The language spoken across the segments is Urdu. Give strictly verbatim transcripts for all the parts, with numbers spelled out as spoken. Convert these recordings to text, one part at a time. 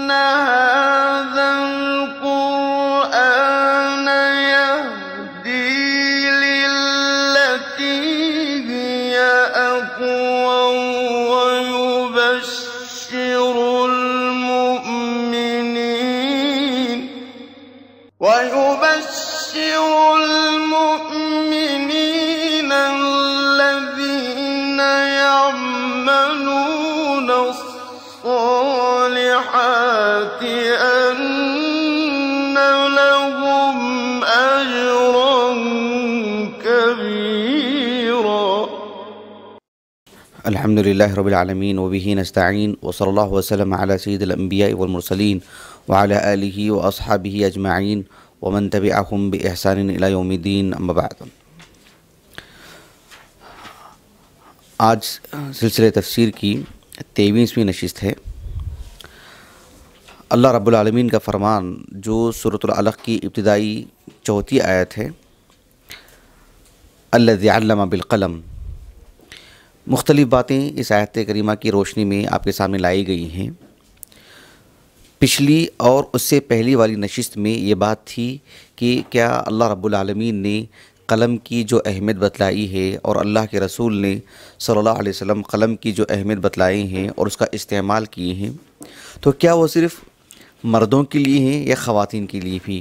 هذا القرآن يهدي للتي هي أقوم ويبشر المؤمنين ويبشر المؤمنين الذين يعملون الصالحات أن لهم أجرا كبيرا. الحمد لله رب العالمين وبه نستعين وصلى الله وسلم على سيد الأنبياء والمرسلين وعلى آله وأصحابه أجمعين ومن تبعهم بإحسان إلى يوم الدين. أما بعد، آج سلسلہ تفسیر کی تیئیسویں نشست ہے۔ اللہ رب العالمین کا فرمان جو سورۃ العلق کی ابتدائی چوتھی آیت ہے، الذی علم بالقلم، مختلف باتیں اس آیت کریمہ کی روشنی میں آپ کے سامنے لائی گئی ہیں۔ پچھلی اور اس سے پہلی والی نشست میں یہ بات تھی کہ کیا اللہ رب العالمین نے قلم کی جو اہمیت بتلائی ہے اور اللہ کے رسول نے صلی اللہ علیہ وسلم قلم کی جو اہمیت بتلائی ہیں اور اس کا استعمال کیے ہیں، تو کیا وہ صرف مردوں کے لیے ہیں یا خواتین کے لیے بھی؟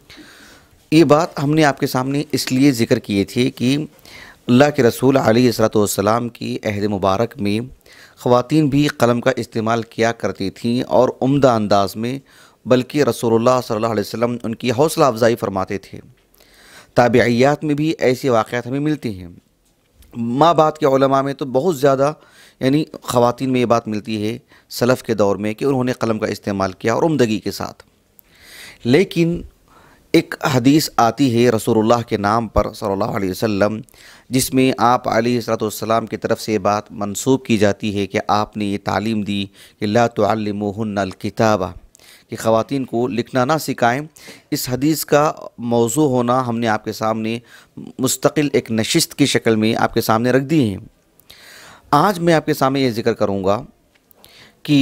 یہ بات ہم نے آپ کے سامنے اس لیے ذکر کیے تھے کہ اللہ کے رسول علیہ الصلوۃ والسلام کی عہد مبارک میں خواتین بھی قلم کا استعمال کیا کرتی تھیں اور عمدہ انداز میں، بلکہ رسول اللہ صلی اللہ علیہ وسلم ان کی حوصلہ افزائی فرماتے تھے۔ تابعیات میں بھی ایسے واقعات ہمیں ملتے ہیں۔ ماں بعد کے علماء میں تو بہت زیادہ یعنی خواتین میں یہ بات ملتی ہے سلف کے دور میں کہ انہوں نے قلم کا استعمال کیا اور عمدگی کے ساتھ۔ لیکن ایک حدیث آتی ہے رسول اللہ کے نام پر صلی اللہ علیہ وسلم، جس میں آپ علیہ الصلوۃ والسلام کی طرف سے یہ بات منسوب کی جاتی ہے کہ آپ نے یہ تعلیم دی کہ لا تعلموہن الکتابہ، کہ خواتین کو لکھنا نہ سکھائیں۔ اس حدیث کا موضوع ہونا ہم نے آپ کے سامنے مستقل ایک نشست کی شکل میں آپ کے سامنے رکھ دی ہیں۔ آج میں آپ کے سامنے یہ ذکر کروں گا کہ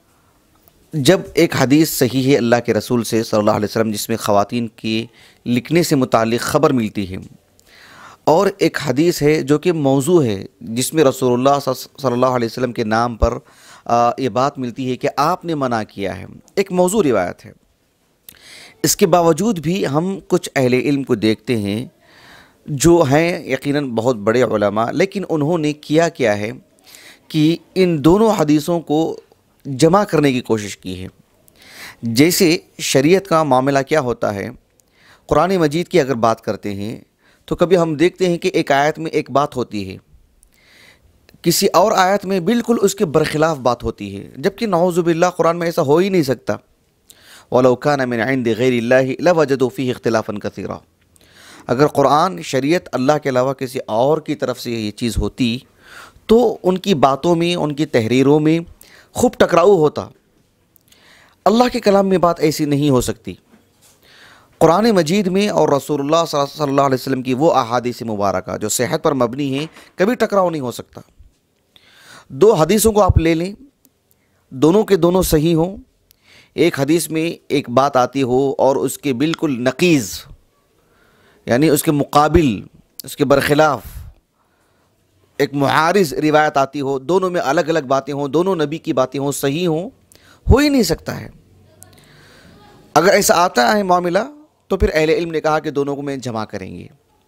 جب ایک حدیث صحیح ہے اللہ کے رسول سے صلی اللہ علیہ وسلم جس میں خواتین کے لکھنے سے متعلق خبر ملتی ہے، اور ایک حدیث ہے جو کہ موضوع ہے جس میں رسول اللہ صلی اللہ علیہ وسلم کے نام پر یہ بات ملتی ہے کہ آپ نے منع کیا ہے، ایک موضوع روایت ہے۔ اس کے باوجود بھی ہم کچھ اہل علم کو دیکھتے ہیں جو ہیں یقیناً بہت بڑے علماء، لیکن انہوں نے کیا کیا ہے کہ ان دونوں حدیثوں کو جمع کرنے کی کوشش کی ہے۔ جیسے شریعت کا معاملہ کیا ہوتا ہے، قرآن مجید کی اگر بات کرتے ہیں تو کبھی ہم دیکھتے ہیں کہ ایک آیت میں ایک بات ہوتی ہے، کسی اور آیت میں بالکل اس کے برخلاف بات ہوتی ہے، جبکہ نعوذ باللہ قرآن میں ایسا ہو ہی نہیں سکتا۔ وَلَوْ كَانَ مِنْ عِنْدِ غَيْرِ اللَّهِ لَوَجَدُوا فِيهِ اخْتِلَافًا كَثِيرًا، اگر قرآن شریعت اللہ کے علاوہ کسی اور کی طرف سے یہ چیز ہوتی تو ان کی باتوں میں، ان کی تحریروں میں خوب ٹکراؤ ہوتا۔ اللہ کے کلام میں بات ایسی نہیں ہو سکتی۔ قرآن مجید میں اور رسول اللہ صلی اللہ علیہ وسلم کی وہ احادیث مبارکہ جو صحت پر مبنی ہیں، کبھی ٹکراؤ نہیں ہو سکتا۔ دو حدیثوں کو آپ لے لیں، دونوں کے دونوں صحیح ہوں، ایک حدیث میں ایک بات آتی ہو اور اس کے بالکل نقیض یعنی اس کے مقابل، اس کے برخلاف ایک معارض روایت آتی ہو، دونوں میں الگ الگ باتیں ہوں، دونوں نبی کی باتیں ہوں، صحیح ہوں، ہو ہی نہیں سکتا ہے۔ اگر ایسا آتا ہے معاملہ تو پھر اہل علم نے کہا کہ دونوں کو میں جمع کریں گے،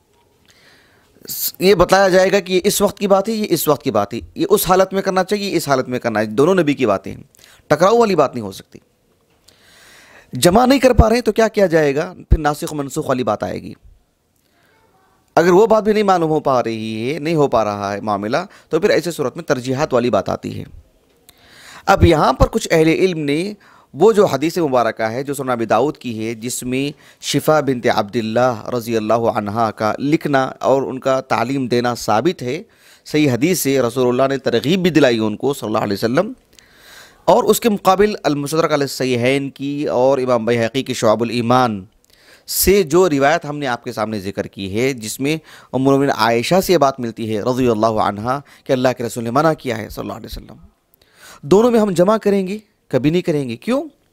یہ بتایا جائے گا کہ یہ اس وقت کی بات ہے، یہ اس وقت کی بات ہے، یہ اس حالت میں کرنا چاہیے، اس حالت میں کرنا ہے، دونوں نبی کی باتیں ہیں، ٹکراؤ والی بات نہیں ہو سکتی۔ جمع نہیں کر پا رہے ہیں تو کیا کیا جائے گا؟ پھر ناسخ و منسوخ والی بات آئے گی۔ اگر وہ بات بھی نہیں معلوم ہو پا رہی ہے، نہیں ہو پا رہا ہے معاملہ، تو پھر ایسے صورت میں ترجیحات والی بات آتی ہے۔ اب یہاں پر کچھ اہل علم نے وہ جو حدیث مبارکہ ہے جو سنن ابی داؤد کی ہے، جس میں شفا بنت عبداللہ رضی اللہ عنہا کا لکھنا اور ان کا تعلیم دینا ثابت ہے، صحیح حدیث سے رسول اللہ نے ترغیب بھی دلائی ان کو صلی اللہ علیہ وسلم، اور اس کے مقابل المستدرک علی الصحیحین کی اور امام بیہقی کی شعب الایمان سے جو روایت ہم نے آپ کے سامنے ذکر کی ہے، جس میں ام المؤمنین عائشہ سے یہ بات ملتی ہے رضی اللہ عنہا کہ اللہ کے رسول نے منع کیا ہے صلی اللہ علیہ وسلم، دونوں میں ہم جمع کریں گے؟ کبھی نہیں کریں گے۔ کیوں؟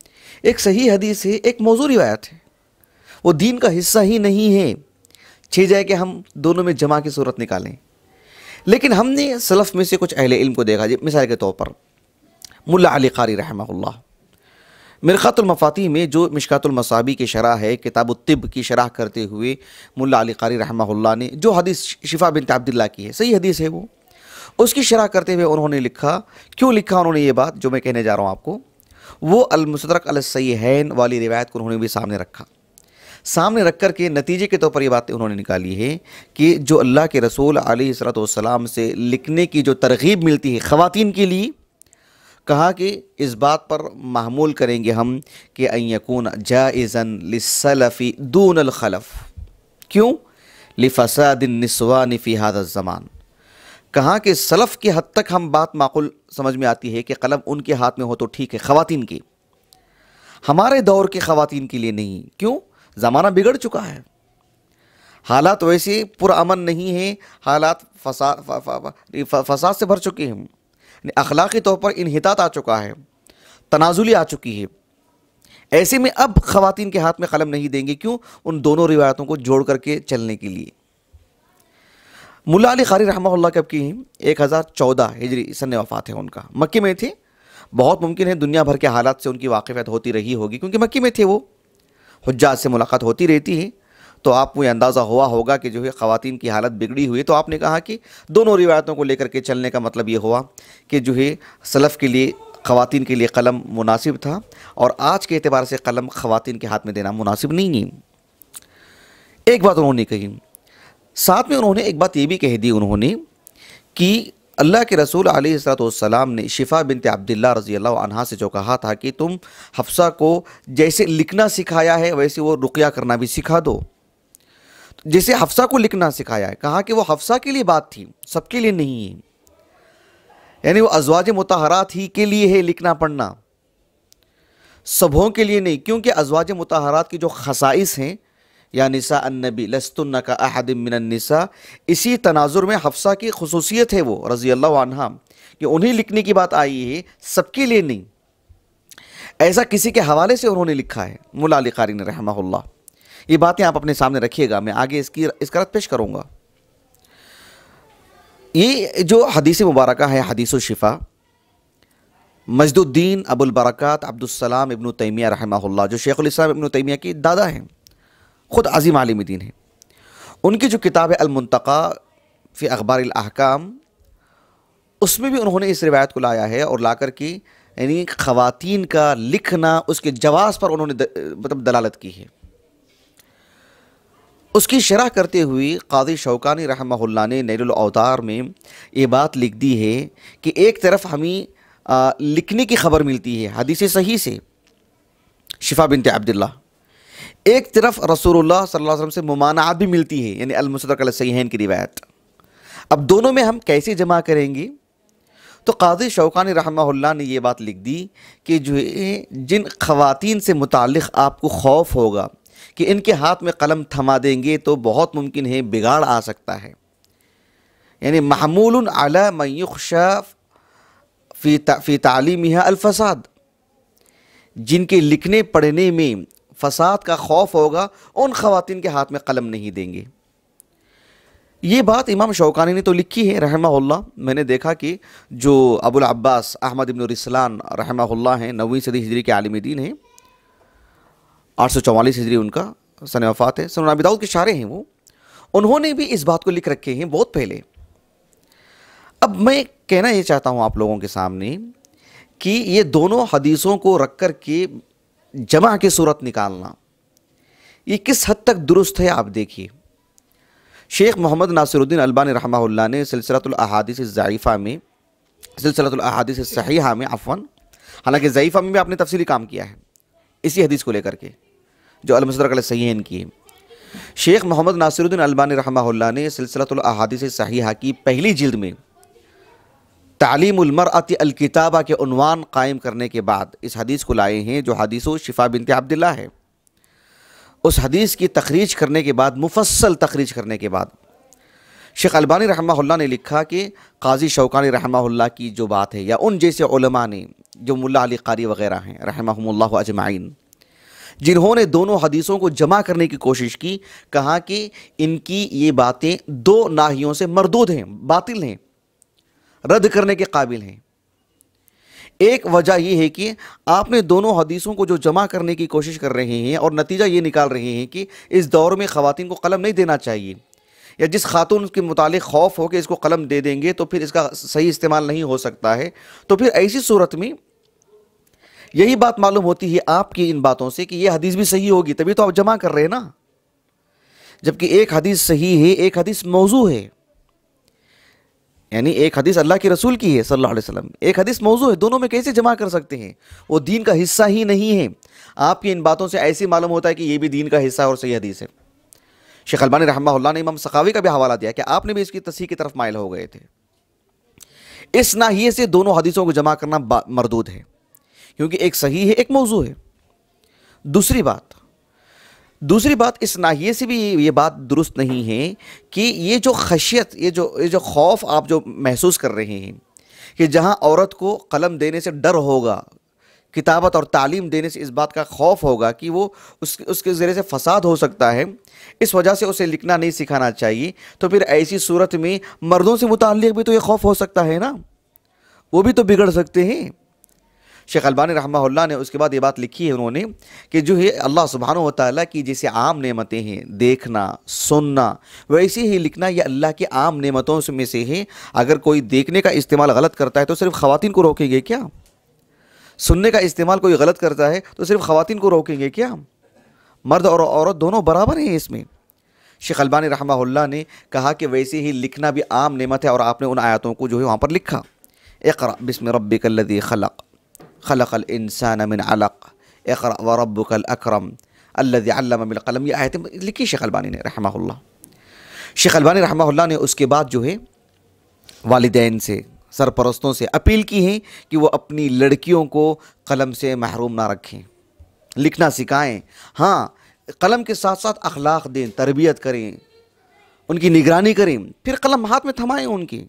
ایک صحیح حدیث ہے، ایک موضوع روایت ہے، وہ دین کا حصہ ہی نہیں ہے، چھ جائے کہ ہم دونوں میں جمع کی صورت نکالیں۔ لیکن ہم نے سلف میں سے کچھ اہل علم کو دیکھا، مثال کے طور پر ملا علی قاری رحمہ اللہ، مرقات المفاتیح میں جو مشکات المصابیح کی شرح ہے، کتاب الطب کی شرح کرتے ہوئے ملا علی قاری رحمہ اللہ نے جو حدیث شفا بنت عبداللہ کی ہے، صحیح حدیث ہے، وہ اس کی شرح کرتے ہوئے انہوں نے لکھا، کیوں لکھا انہوں نے یہ بات جو میں کہنے جا رہا ہوں آپ کو، وہ المستدرک علی الصحیحین والی روایت کو انہوں نے بھی سامنے رکھا، سامنے رکھ کر کے نتیجے کے طور پر یہ باتیں انہوں نے نکالی ہے کہ جو اللہ کے رسول علیہ الصلوۃ والسلام سے لکھنے کی جو ترغیب ملتی ہے خواتین کے لیے، کہا کہ اس بات پر محمول کریں گے ہم کہ ان یکون جائزا للسلف دون الخلف، کیوں؟ لفساد النسوان فی هذا الزمان، کہا کہ سلف کے حد تک ہم بات معقول سمجھ میں آتی ہے کہ قلم ان کے ہاتھ میں ہو تو ٹھیک ہے، خواتین کی، ہمارے دور کے خواتین کے لیے نہیں، کیوں؟ زمانہ بگڑ چکا ہے، حالات ویسے پرامن نہیں ہیں، حالات فساد فساد سے بھر چکے ہیں، اخلاقی طور پر انحطاط آ چکا ہے، تنازلی آ چکی ہے، ایسے میں اب خواتین کے ہاتھ میں قلم نہیں دیں گے، کیوں؟ ان دونوں روایتوں کو جوڑ کر کے چلنے کے لیے۔ ملا علی قاری رحمہ اللہ کب کی ہیں؟ ایک ہزار چودہ ہجری سن وفات ہے ان کا، مکے میں تھے، بہت ممکن ہے دنیا بھر کے حالات سے ان کی واقفیت ہوتی رہی ہوگی کیونکہ مکے میں تھے، وہ حجاج سے ملاقات ہوتی رہتی ہے، تو آپ کو یہ اندازہ ہوا ہوگا کہ جو ہے خواتین کی حالت بگڑی ہوئی، تو آپ نے کہا کہ دونوں روایتوں کو لے کر کے چلنے کا مطلب یہ ہوا کہ جو ہے سلف کے لیے خواتین کے لیے قلم مناسب تھا، اور آج کے اعتبار سے قلم خواتین کے ہاتھ میں دینا مناسب نہیں ہے۔ ایک بات انہوں نے کہی، ساتھ میں انہوں نے ایک بات یہ بھی کہہ دی انہوں نے کہ اللہ کے رسول علیہ الصلوۃ والسلام نے شفا بنت عبداللہ رضی اللہ عنہا سے جو کہا تھا کہ تم حفصہ کو جیسے لکھنا سکھایا ہے ویسے وہ رقیہ کرنا بھی سکھا دو، جیسے حفصہ کو لکھنا سکھایا ہے، کہا کہ وہ حفصہ کے لیے بات تھی، سب کے لیے نہیں ہے، یعنی وہ ازواج مطہرات ہی کے لیے ہے لکھنا پڑھنا، سبھوں کے لیے نہیں، کیونکہ ازواج مطہرات کی جو خصائص ہیں، یا نساء النبی لستن کاحد من النساء، اسی تناظر میں حفصہ کی خصوصیت ہے وہ رضی اللہ عنہا کہ انہیں لکھنے کی بات آئی ہے، سب کے لیے نہیں، ایسا کسی کے حوالے سے انہوں نے لکھا ہے ملا علی قاری نے رحمہ اللہ۔ یہ باتیں آپ اپنے سامنے رکھیے گا، میں آگے اس کی اس کا رد پیش کروں گا۔ یہ جو حدیث مبارکہ ہے حدیث الشفا، مجد الدین ابو البرکات عبد السلام ابن تیمیہ رحمہ اللہ، جو شیخ الاسلام ابن تیمیہ کی دادا ہیں، خود عظیم عالم دین ہیں، ان کی جو کتاب ہے المنتقی فی اخبار الاحکام، اس میں بھی انہوں نے اس روایت کو لایا ہے، اور لا کر کے یعنی خواتین کا لکھنا اس کے جواز پر انہوں نے مطلب دلالت کی ہے۔ اس کی شرح کرتے ہوئے قاضی شوکانی رحمہ اللہ نے نیل الاوطار میں یہ بات لکھ دی ہے کہ ایک طرف ہمیں لکھنے کی خبر ملتی ہے حدیث صحیح سے شفا بنت عبداللہ، ایک طرف رسول اللہ صلی اللہ علیہ وسلم سے ممانعات بھی ملتی ہے، یعنی المستدرک علی الصحیحین کی روایت، اب دونوں میں ہم کیسے جمع کریں گے؟ تو قاضی شوکانی رحمہ اللہ نے یہ بات لکھ دی کہ جو جن خواتین سے متعلق آپ کو خوف ہوگا کہ ان کے ہاتھ میں قلم تھما دیں گے تو بہت ممکن ہے بگاڑ آ سکتا ہے، یعنی محمول علی من یخشی فی فی تعلیمها الفساد، جن کے لکھنے پڑھنے میں فساد کا خوف ہوگا ان خواتین کے ہاتھ میں قلم نہیں دیں گے۔ یہ بات امام شوکانی نے تو لکھی ہے رحمہ اللہ، میں نے دیکھا کہ جو ابو العباس احمد ابن رسلان رحمہ اللہ ہیں، نویں صدی ہجری کے عالم دین ہیں، آٹھ سو چوالیس ہجری ان کا سن وفات ہے، سنن ابی داؤد کے شارح ہیں، وہ انہوں نے بھی اس بات کو لکھ رکھے ہیں بہت پہلے۔ اب میں کہنا یہ چاہتا ہوں آپ لوگوں کے سامنے کہ یہ دونوں حدیثوں کو رکھ کر کے جمع کی صورت نکالنا یہ کس حد تک درست ہے آپ دیکھیے۔ شیخ محمد ناصر الدین البانی رحمہ اللہ نے سلسلۃ الاحادیث الضعیفہ میں سلسلۃ الاحادیث الصحیحہ میں عفواً، حالانکہ ضعیفہ میں بھی آپ نے تفصیلی کام کیا ہے اسی حدیث کو لے کر کے جو المستدرک علی الصحیحین کی ہے، شیخ محمد ناصر الدین البانی رحمہ اللہ نے سلسلۃ الاحادیث الصحیحہ کی پہلی جلد میں تعلیم المرأۃ الکتابہ کے عنوان قائم کرنے کے بعد اس حدیث کو لائے ہیں جو حدیث شفا بنت عبداللہ ہے۔ اس حدیث کی تخریج کرنے کے بعد، مفصل تخریج کرنے کے بعد، شیخ البانی رحمہ اللہ نے لکھا کہ قاضی شوکانی رحمہ اللہ کی جو بات ہے یا ان جیسے علماء نے جو ملا علی قاری وغیرہ ہیں رحمہم اللہ اجمعین، جنہوں نے دونوں حدیثوں کو جمع کرنے کی کوشش کی، کہا کہ ان کی یہ باتیں دو ناحیوں سے مردود ہیں، باطل ہیں، رد کرنے کے قابل ہیں۔ ایک وجہ یہ ہے کہ آپ نے دونوں حدیثوں کو جو جمع کرنے کی کوشش کر رہے ہیں اور نتیجہ یہ نکال رہے ہیں کہ اس دور میں خواتین کو قلم نہیں دینا چاہیے، یا جس خاتون کے متعلق خوف ہو کہ اس کو قلم دے دیں گے تو پھر اس کا صحیح استعمال نہیں ہو سکتا ہے، تو پھر ایسی صورت میں یہی بات معلوم ہوتی ہے آپ کی ان باتوں سے کہ یہ حدیث بھی صحیح ہوگی، تبھی تو آپ جمع کر رہے ہیں نا، جبکہ ایک حدیث صحیح ہے، ایک حدیث موضوع ہے، یعنی ایک حدیث اللہ کے رسول کی ہے صلی اللہ علیہ وسلم، ایک حدیث موضوع ہے، دونوں میں کیسے جمع کر سکتے ہیں؟ وہ دین کا حصہ ہی نہیں ہے۔ آپ کی ان باتوں سے ایسے معلوم ہوتا ہے کہ یہ بھی دین کا حصہ اور صحیح حدیث ہے۔ شیخ البانی رحمہ اللہ نے امام سخاوی کا بھی حوالہ دیا کہ آپ نے بھی اس کی تصحیح کی طرف مائل ہو گئے تھے۔ اس ناحیے سے دونوں حدیثوں کو جمع کرنا مردود ہے، کیونکہ ایک صحیح ہے، ایک موضوع ہے۔ دوسری بات دوسری بات اس ناحیے سے بھی یہ بات درست نہیں ہے کہ یہ جو خشیت، یہ جو یہ جو خوف آپ جو محسوس کر رہے ہیں کہ جہاں عورت کو قلم دینے سے ڈر ہوگا، کتابت اور تعلیم دینے سے اس بات کا خوف ہوگا کہ وہ اس اس کے ذریعے سے فساد ہو سکتا ہے، اس وجہ سے اسے لکھنا نہیں سکھانا چاہیے، تو پھر ایسی صورت میں مردوں سے متعلق بھی تو یہ خوف ہو سکتا ہے نا، وہ بھی تو بگڑ سکتے ہیں۔ شیخ البانی رحمہ اللہ نے اس کے بعد یہ بات لکھی ہے انہوں نے کہ جو ہے اللہ سبحانہ و تعالیٰ کی جیسے عام نعمتیں ہیں، دیکھنا، سننا، ویسے ہی لکھنا یہ اللہ کی عام نعمتوں میں سے ہے۔ اگر کوئی دیکھنے کا استعمال غلط کرتا ہے تو صرف خواتین کو روکیں گے کیا؟ سننے کا استعمال کوئی غلط کرتا ہے تو صرف خواتین کو روکیں گے کیا؟ مرد اور عورت دونوں برابر ہیں اس میں۔ شیخ البانی رحمہ اللہ نے کہا کہ ویسے ہی لکھنا بھی عام نعمت ہے، اور آپ نے ان آیاتوں کو جو ہے وہاں پر لکھا، اقرأ بسم ربک الذی خلق خلق الانسان من علق اقرأ وربک الاکرم الذی علم بالقلم، یہ آیتیں لکھی شیخ البانی نے رحمہ اللہ۔ شیخ البانی رحمہ اللہ نے اس کے بعد جو ہے والدین سے، سرپرستوں سے اپیل کی ہے کہ وہ اپنی لڑکیوں کو قلم سے محروم نہ رکھیں، لکھنا سکھائیں، ہاں قلم کے ساتھ ساتھ اخلاق دیں، تربیت کریں، ان کی نگرانی کریں، پھر قلم ہاتھ میں تھمائیں ان کی،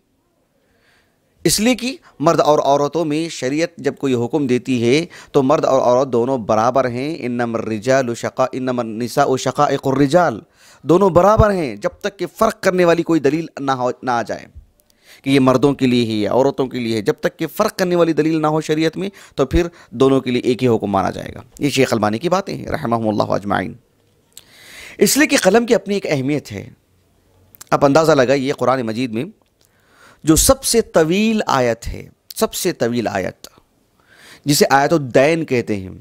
اس لیے کہ مرد اور عورتوں میں شریعت جب کوئی حکم دیتی ہے تو مرد اور عورت دونوں برابر ہیں، انما الرجال شقاء انما النساء شقائق الرجال، دونوں برابر ہیں، جب تک کہ فرق کرنے والی کوئی دلیل نہ ہو نہ آ جائے کہ یہ مردوں کے لیے ہی ہے عورتوں کے لیے ہے، جب تک کہ فرق کرنے والی دلیل نہ ہو شریعت میں تو پھر دونوں کے لیے ایک ہی حکم مانا جائے گا۔ یہ شیخ البانی کی باتیں ہیں رحمہم اللہ اجمعین۔ اس لیے کہ قلم کی اپنی ایک اہمیت ہے۔ اب اندازہ لگائیے قرآن مجید میں جو سب سے طویل آیت ہے، سب سے طویل آیت جسے آیت الدین کہتے ہیں،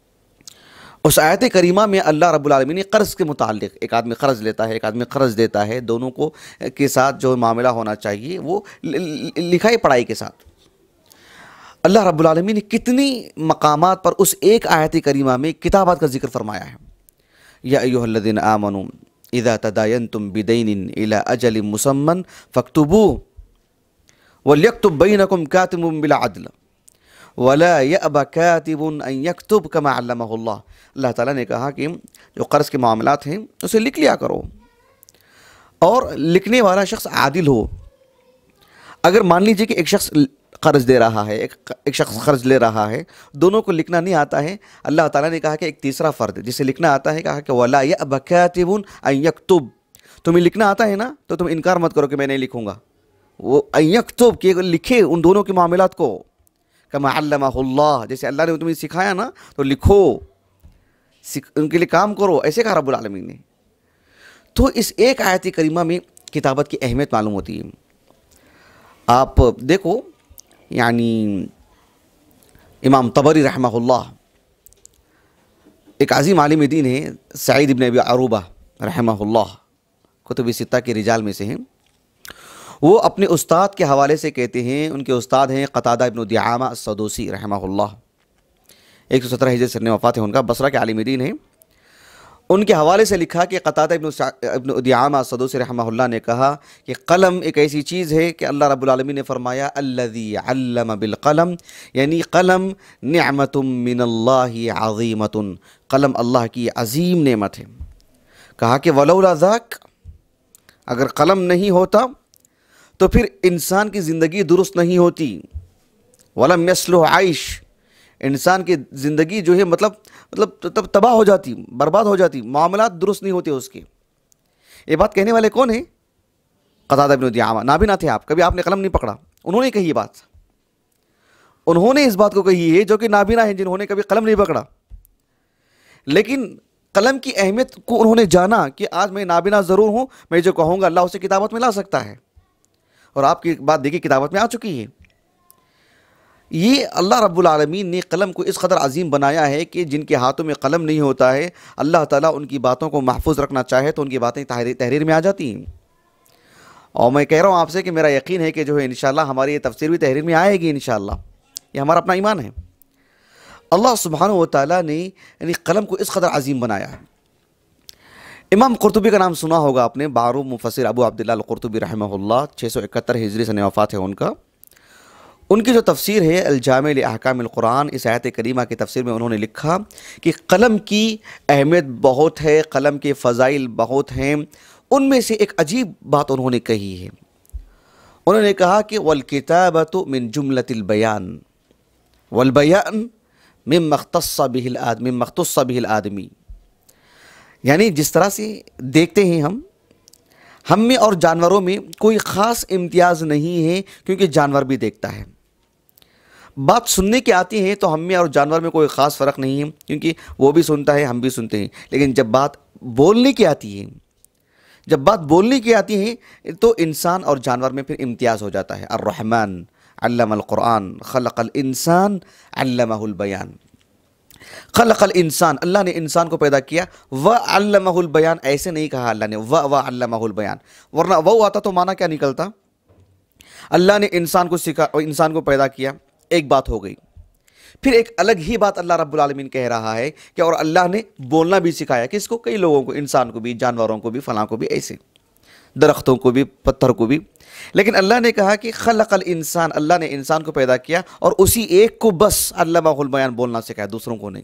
اس آیت کریمہ میں اللہ رب العالمین نے قرض کے متعلق، ایک آدمی قرض لیتا ہے، ایک آدمی قرض دیتا ہے، دونوں کو کے ساتھ جو معاملہ ہونا چاہیے وہ لکھائی پڑھائی کے ساتھ، اللہ رب العالمین نے کتنی مقامات پر اس ایک آیت کریمہ میں کتابت کا ذکر فرمایا ہے۔ یا ایھا الذین آمنوا اذا تداینتم بدین الی اجل مسمى فاکتبوہ وَلْيَكْتُبْ بَيْنَكُمْ كَاتِبٌ بِالْعَدْلِ وَلَا يَأْبَ كَاتِبٌ أَن يَكْتُبْ كَمَا عَلَّمَهُ اللَّهُ۔ اللہ تعالیٰ نے کہا کہ جو قرض کے معاملات ہیں اسے لکھ لیا کرو، اور لکھنے والا شخص عادل ہو۔ اگر مان لیجئے کہ ایک شخص قرض دے رہا ہے، ایک شخص قرض لے رہا ہے، دونوں کو لکھنا نہیں آتا ہے، اللہ تعالیٰ نے کہا کہ ایک تیسرا فرد جسے لکھنا آتا ہے، کہا کہ وَلَا يَأْبَ كَاتِبٌ أَن يَكْتُبْ، تمہیں لکھنا آتا ہے نا تو تم انکار مت کرو کہ میں نہیں لکھوں گا، وہ ان یکتب کہ لکھے ان دونوں کے معاملات کو، کما علمہ اللہ، جیسے اللہ نے تمہیں سکھایا نا تو لکھو، ان کے لیے کام کرو، ایسے کہا رب العالمین نے۔ تو اس ایک آیت کریمہ میں کتابت کی اہمیت معلوم ہوتی ہے۔ آپ دیکھو یعنی امام طبری رحمہ اللہ ایک عظیم عالم دین ہے، سعید ابن ابی عروبہ رحمہ اللہ، کتب ستہ کے رجال میں سے ہیں۔ وہ اپنے استاد کے حوالے سے کہتے ہیں، ان کے استاد ہیں قتادہ ابن دعامہ السدوسی رحمہ اللہ، ایک سو سترہ ہجری سن وفات ہے ان کا، بصرہ کے عالم دین ہیں۔ ان کے حوالے سے لکھا کہ قتادہ ابن ابن دعامہ السدوسی رحمہ اللہ نے کہا کہ قلم ایک ایسی چیز ہے کہ اللہ رب العالمین نے فرمایا الذی علم بالقلم، یعنی قلم نعمت من اللہ عظیمت، قلم اللہ کی عظیم نعمت ہے۔ کہا کہ ولولا ذاک، اگر قلم نہیں ہوتا تو پھر انسان کی زندگی درست نہیں ہوتی. وَلَمْ يَصْلُحْ عَيْشٌ, انسان کی زندگی جو ہے مطلب مطلب تب تباہ ہو جاتی, برباد ہو جاتی, معاملات درست نہیں ہوتے اس کے. یہ بات کہنے والے کون ہیں؟ قتادہ بن دعامہ. نابینا تھے آپ, کبھی آپ نے قلم نہیں پکڑا, انہوں نے کہی یہ بات. انہوں نے اس بات کو کہی ہے جو کہ نابینا ہیں, جنہوں نے کبھی قلم نہیں پکڑا. لیکن قلم کی اہمیت کو انہوں نے جانا کہ آج میں نابینا ضرور ہوں, میں جو کہوں گا اللہ اسے کتابت میں لا سکتا ہے, اور آپ کی بات دیکھیے کتابت میں آ چکی ہے. یہ اللہ رب العالمین نے قلم کو اس قدر عظیم بنایا ہے کہ جن کے ہاتھوں میں قلم نہیں ہوتا ہے, اللہ تعالیٰ ان کی باتوں کو محفوظ رکھنا چاہے تو ان کی باتیں تحریر میں آ جاتی ہیں. اور میں کہہ رہا ہوں آپ سے کہ میرا یقین ہے کہ جو ہے انشاءاللہ ہماری یہ تفسیر بھی تحریر میں آئے گی انشاءاللہ. یہ ہمارا اپنا ایمان ہے. اللہ سبحانہ و تعالیٰ نے یعنی قلم کو اس قدر عظیم بنایا ہے. امام قرطبی کا نام سنا ہوگا آپ نے, معروف مفسر ابو عبداللہ القرطبی رحمہ اللہ, چھ سو اکہتر ہجری سے وفات ہے ان کا. ان کی جو تفسیر ہے الجامع لاحکام القرآن, اس آیت کریمہ کی تفسیر میں انہوں نے لکھا کہ قلم کی اہمیت بہت ہے, قلم کے فضائل بہت ہیں. ان میں سے ایک عجیب بات انہوں نے کہی ہے. انہوں نے کہا کہ وَالْكِتَابَةُ مِن جُمْلَةِ الْبَيَانِ وَالْبَيَانُ مِمَّا اخْتَصَّ بِهِ الْآدْمِ مِمَّا اخْتَصَّ بِهِ الْآدْمِ. یعنی جس طرح سے دیکھتے ہیں ہم ہم میں اور جانوروں میں کوئی خاص امتیاز نہیں ہے, کیونکہ جانور بھی دیکھتا ہے. بات سننے کی آتی ہے تو ہم میں اور جانور میں کوئی خاص فرق نہیں ہے, کیونکہ وہ بھی سنتا ہے ہم بھی سنتے ہیں. لیکن جب بات بولنے کی آتی ہے جب بات بولنے کی آتی ہے تو انسان اور جانور میں پھر امتیاز ہو جاتا ہے. الرحمن علم القرآن خلق الانسان علمہ البیان. خلق الانسان, اللہ نے انسان کو پیدا کیا. وعلمہ البیان, ایسے نہیں کہا اللہ نے وعلمہ البیان, ورنہ وہ آتا تو معنی کیا نکلتا؟ اللہ نے انسان کو سکھا, انسان کو پیدا کیا, ایک بات ہو گئی. پھر ایک الگ ہی بات اللہ رب العالمین کہہ رہا ہے کہ اور اللہ نے بولنا بھی سکھایا. کس کو؟ کئی لوگوں کو, انسان کو بھی, جانوروں کو بھی, فلاں کو بھی, ایسے درختوں کو بھی, پتھر کو بھی. لیکن اللہ نے کہا کہ خلق الانسان, اللہ نے انسان کو پیدا کیا اور اسی ایک کو بس علمہ البیان بولنا سکھایا, دوسروں کو نہیں.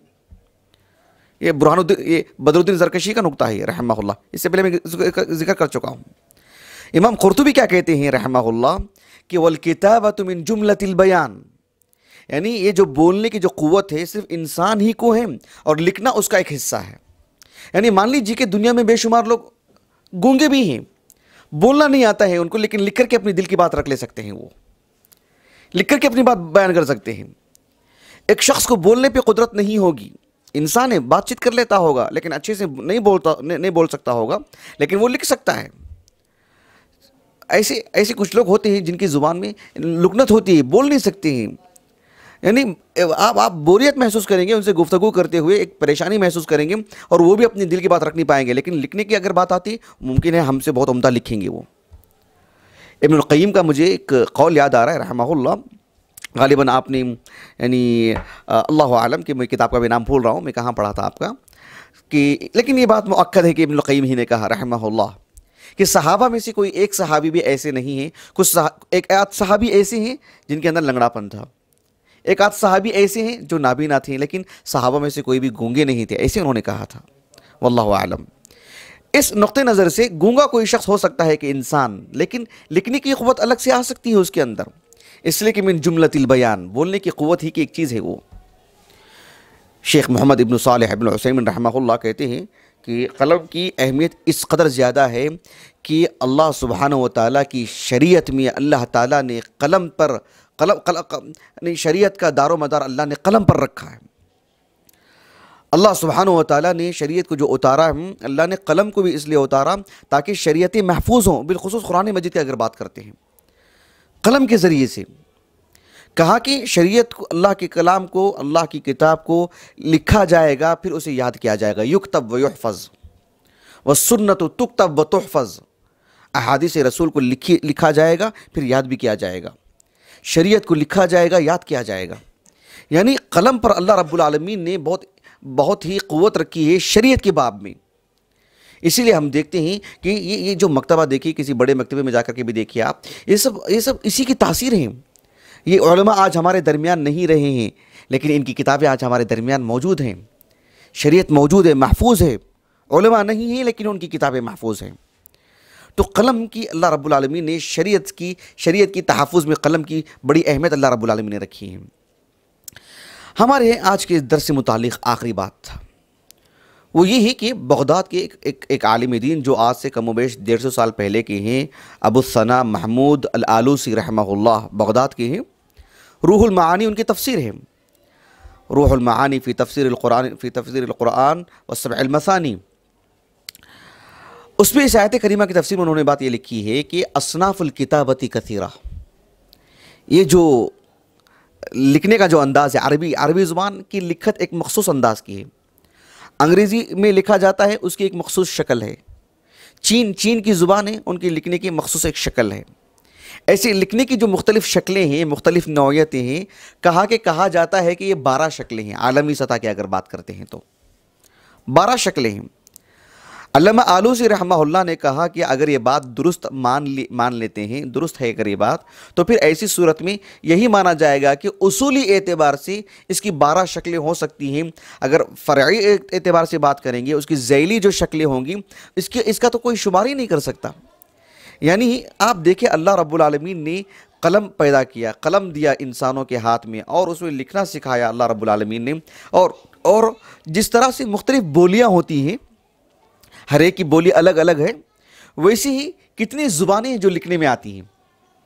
یہ برہان الدین, یہ بدر الدین زرکشی کا نقطہ ہے رحمہ اللہ, اس سے پہلے میں ذکر کر چکا ہوں. امام قرطبی کیا کہتے ہیں رحمہ اللہ کہ وَالْكِتَابَةُ مِن جُمْلَةِ الْبَيَانِ, یعنی یہ جو بولنے کی جو قوت ہے صرف انسان ہی کو ہے, اور لکھنا اس کا ایک حصہ ہے. یعنی مان لیجیے کہ دنیا میں بے شمار لوگ گونگے بھی ہیں, بولنا نہیں آتا ہے ان کو, لیکن لکھ کر کے اپنی دل کی بات رکھ لے سکتے ہیں, وہ لکھ کر کے اپنی بات بیان کر سکتے ہیں. ایک شخص کو بولنے پہ قدرت نہیں ہوگی, انسان ہے, بات چیت کر لیتا ہوگا لیکن اچھے سے نہیں بولتا نہیں بول سکتا ہوگا, لیکن وہ لکھ سکتا ہے. ایسے ایسے کچھ لوگ ہوتے ہیں جن کی زبان میں لکنت ہوتی ہے, بول نہیں سکتے ہیں. یعنی آپ آپ بوریت محسوس کریں گے ان سے گفتگو کرتے ہوئے, ایک پریشانی محسوس کریں گے, اور وہ بھی اپنی دل کی بات رکھ نہیں پائیں گے. لیکن لکھنے کی اگر بات آتی, ممکن ہے ہم سے بہت عمدہ لکھیں گے وہ. ابن القیم کا مجھے ایک قول یاد آ رہا ہے رحمہ اللہ, غالباً آپ نے یعنی اللہ عالم کہ میں کتاب کا بھی نام بھول رہا ہوں, میں کہاں پڑھا تھا آپ کا, کہ لیکن یہ بات مؤکد ہے کہ ابن القیم ہی نے کہا رحمہ اللہ کہ صحابہ میں سے کوئی ایک صحابی بھی ایسے نہیں ہیں, کچھ ایک آدھ صحابی ایسے ہیں جن کے اندر لنگڑا پن تھا, ایک آدھ صحابی ایسے ہیں جو نابینا تھے, لیکن صحابہ میں سے کوئی بھی گونگے نہیں تھے, ایسے انہوں نے کہا تھا. واللہ اعلم. اس نقطہ نظر سے گونگا کوئی شخص ہو سکتا ہے کہ انسان, لیکن لکھنے کی قوت الگ سے آ سکتی ہے اس کے اندر, اس لیے کہ من جملۃ البیان, بولنے کی قوت ہی کی ایک چیز ہے وہ. شیخ محمد ابن صالح ابن عثیمین رحمہ اللہ کہتے ہیں کہ قلم کی اہمیت اس قدر زیادہ ہے کہ اللہ سبحانہ و تعالیٰ کی شریعت میں اللہ تعالیٰ نے قلم پر قلم قلم شریعت کا دار و مدار اللہ نے قلم پر رکھا ہے. اللہ سبحانہ و تعالیٰ نے شریعت کو جو اتارا ہے, اللہ نے قلم کو بھی اس لیے اتارا تاکہ شریعتیں محفوظ ہوں. بالخصوص قرآن مجید کی اگر بات کرتے ہیں, قلم کے ذریعے سے کہا کہ شریعت کو, اللہ کے کلام کو, اللہ کی کتاب کو لکھا جائے گا, پھر اسے یاد کیا جائے گا. یکتب و یحفظ والسنت تکتب و تحفظ, احادیث رسول کو لکھی لکھا جائے گا, پھر یاد بھی کیا جائے گا. شریعت کو لکھا جائے گا, یاد کیا جائے گا. یعنی قلم پر اللہ رب العالمین نے بہت بہت ہی قوت رکھی ہے شریعت کے باب میں. اسی لیے ہم دیکھتے ہیں کہ یہ یہ جو مکتبہ دیکھیے, کسی بڑے مکتبے میں جا کر کے بھی دیکھیے آپ, یہ سب یہ سب اسی کی تاثیر ہیں. یہ علماء آج ہمارے درمیان نہیں رہے ہیں, لیکن ان کی کتابیں آج ہمارے درمیان موجود ہیں. شریعت موجود ہے, محفوظ ہے. علماء نہیں ہیں لیکن ان کی کتابیں محفوظ ہیں. تو قلم کی اللہ رب العالمین نے شریعت کی شریعت کی تحفظ میں قلم کی بڑی اہمیت اللہ رب العالمین نے رکھی ہے۔ ہمارے آج کے درس سے متعلق آخری بات وہ یہ ہے کہ بغداد کے ایک ایک, ایک عالم دین جو آج سے کم و بیش ڈیڑھ سو سال پہلے کے ہیں، ابو الثناء محمود الآلوسی رحمہ اللہ، بغداد کے ہیں۔ روح المعانی ان کی تفسیر ہے، روح المعانی فی تفسیر القرآن فی تفسیر القرآن والسبع المثانی۔ اس میں اس آیت کریمہ کی تفسیر میں انہوں نے بات یہ لکھی ہے کہ اصناف الکتابتی کثیرہ، یہ جو لکھنے کا جو انداز ہے، عربی عربی زبان کی لکھت ایک مخصوص انداز کی ہے، انگریزی میں لکھا جاتا ہے اس کی ایک مخصوص شکل ہے، چین چین کی زبان ہے ان کی لکھنے کی مخصوص ایک شکل ہے۔ ایسے لکھنے کی جو مختلف شکلیں ہیں، مختلف نوعیتیں ہیں، کہا کہ کہا جاتا ہے کہ یہ بارہ شکلیں ہیں، عالمی سطح کی اگر بات کرتے ہیں تو بارہ شکلیں ہیں۔ علامہ آلوسی رحمہ اللہ نے کہا کہ اگر یہ بات درست مان لی مان لیتے ہیں، درست ہے اگر یہ بات، تو پھر ایسی صورت میں یہی مانا جائے گا کہ اصولی اعتبار سے اس کی بارہ شکلیں ہو سکتی ہیں۔ اگر فرعی اعتبار سے بات کریں گے، اس کی ذیلی جو شکلیں ہوں گی، اس کی اس کا تو کوئی شمار ہی نہیں کر سکتا۔ یعنی آپ دیکھیں اللہ رب العالمین نے قلم پیدا کیا، قلم دیا انسانوں کے ہاتھ میں، اور اس میں لکھنا سکھایا اللہ رب العالمین نے، اور اور جس طرح سے مختلف بولیاں ہوتی ہیں، ہر ایک کی بولی الگ الگ ہے، ویسے ہی کتنی زبانیں ہیں جو لکھنے میں آتی ہیں۔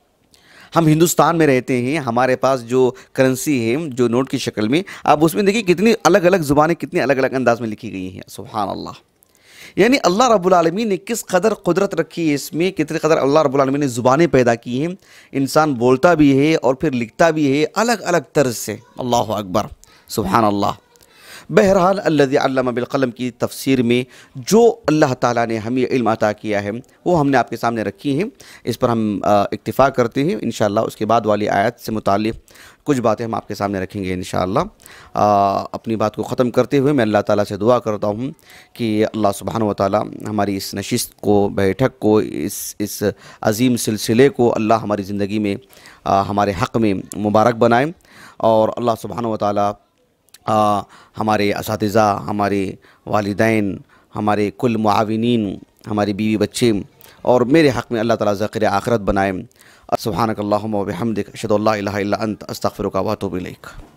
ہم ہندوستان میں رہتے ہیں، ہمارے پاس جو کرنسی ہے جو نوٹ کی شکل میں، آپ اس میں دیکھیں کتنی الگ الگ زبانیں کتنی الگ الگ انداز میں لکھی گئی ہیں، سبحان اللہ۔ یعنی اللہ رب العالمین نے کس قدر قدرت رکھی ہے اس میں، کتنی قدر اللہ رب العالمین نے زبانیں پیدا کی ہیں، انسان بولتا بھی ہے اور پھر لکھتا بھی ہے الگ الگ طرز سے، اللہ اکبر، سبحان اللہ۔ بہرحال الذی علم بالقلم کی تفسیر میں جو اللہ تعالیٰ نے ہمیں علم عطا کیا ہے وہ ہم نے آپ کے سامنے رکھی ہیں، اس پر ہم اکتفا کرتے ہیں۔ انشاءاللہ اس کے بعد والی آیت سے متعلق کچھ باتیں ہم آپ کے سامنے رکھیں گے انشاءاللہ۔ اپنی بات کو ختم کرتے ہوئے میں اللہ تعالیٰ سے دعا کرتا ہوں کہ اللہ سبحانہ و تعالیٰ ہماری اس نشست کو، بیٹھک کو، اس اس عظیم سلسلے کو اللہ ہماری زندگی میں ہمارے حق میں مبارک بنائیں، اور اللہ سبحانہ و تعالیٰ آ, ہمارے اساتذہ، ہمارے والدین، ہمارے کل معاونین، ہماری بیوی بچے، اور میرے حق میں اللہ تعالیٰ ذخیر آخرت بنائیں۔ سبحانک اللہم و بحمدک، اشہد ان لا الہ الا انت، استغفرک و اتوب الیک۔